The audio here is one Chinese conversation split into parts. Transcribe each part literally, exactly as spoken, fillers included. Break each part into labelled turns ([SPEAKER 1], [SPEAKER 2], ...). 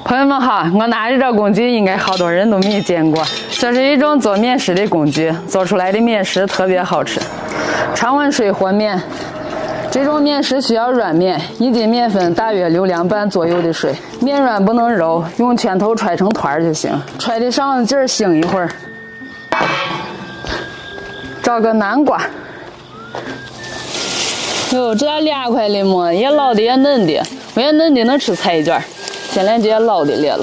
[SPEAKER 1] 朋友们好，我拿着这工具应该好多人都没见过，这是一种做面食的工具，做出来的面食特别好吃。常温水和面，这种面食需要软面，一斤面粉大约六两半左右的水，面软不能揉，用拳头揣成团就行，揣的上劲儿醒一会儿。找个南瓜，哟，这俩块的馍也老的也嫩的，我也嫩的能吃菜卷，先连这些老的列了。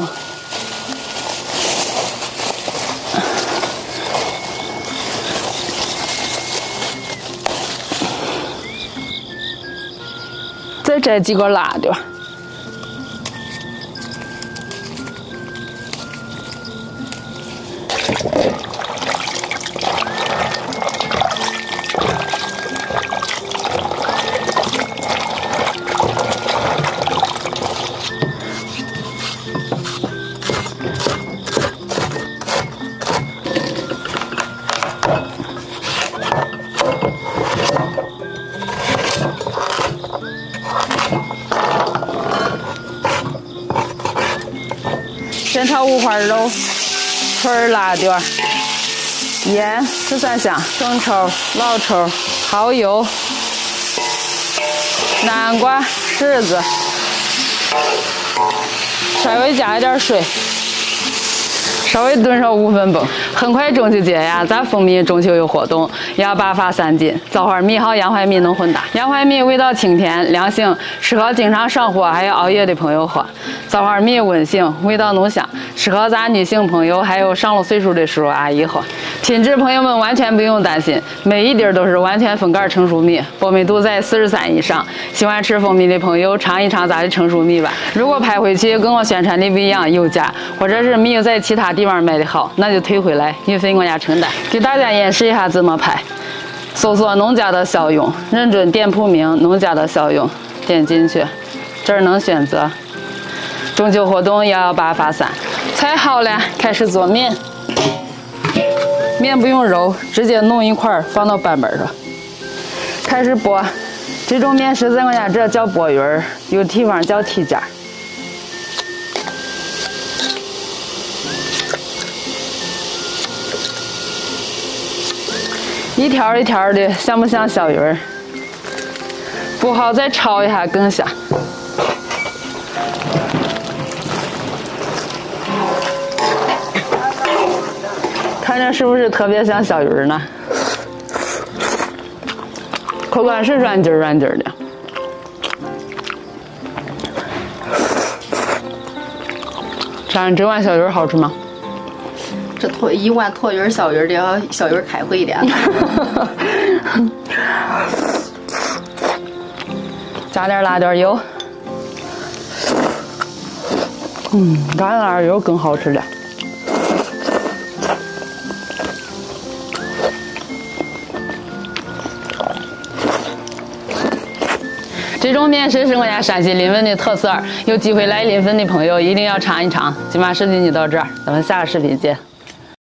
[SPEAKER 1] 再摘几个辣的。先炒五花肉，葱、辣椒、盐、十三香、生抽、老抽、蚝油、南瓜、柿子，稍微加一点水，稍微炖上五分钟。很快中秋节呀，咱蜂蜜中秋有活动，要八发三斤，枣花米和洋槐米能混搭。洋槐米味道清甜凉性，适合经常上火还有熬夜的朋友喝。枣花米温性，味道浓香，适合咱女性朋友还有上了岁数的叔叔阿姨喝。品质朋友们完全不用担心，每一滴都是完全风干成熟米，波密度在四十三以上。喜欢吃蜂蜜的朋友尝一尝咱的成熟米吧。如果拍回去跟我宣传的不一样，有假，或者是没有在其他地方卖的好，那就退回来，运费我家承担。给大家演示一下怎么拍。搜索农家的小勇，认准店铺名农家的小勇，点进去，这儿能选择。中秋活动幺幺八发散，菜好了，开始做面。面不用揉，直接弄一块放到板板上，开始剥。这种面食在我家这叫剥鱼儿，有地方叫剔尖。一条一条的，像不像小鱼儿？不好再焯一下更香。看着是不是特别像小鱼儿呢？口感是软筋软筋的。尝这碗小鱼儿好吃吗？
[SPEAKER 2] 这坨一碗坨鱼小鱼的要小鱼开会一点。
[SPEAKER 1] 加点辣椒油。嗯，加点辣椒油更好吃了。这种面食是我家山西临汾的特色，有机会来临汾的朋友一定要尝一尝。今晚视频就到这儿，咱们下个视频见。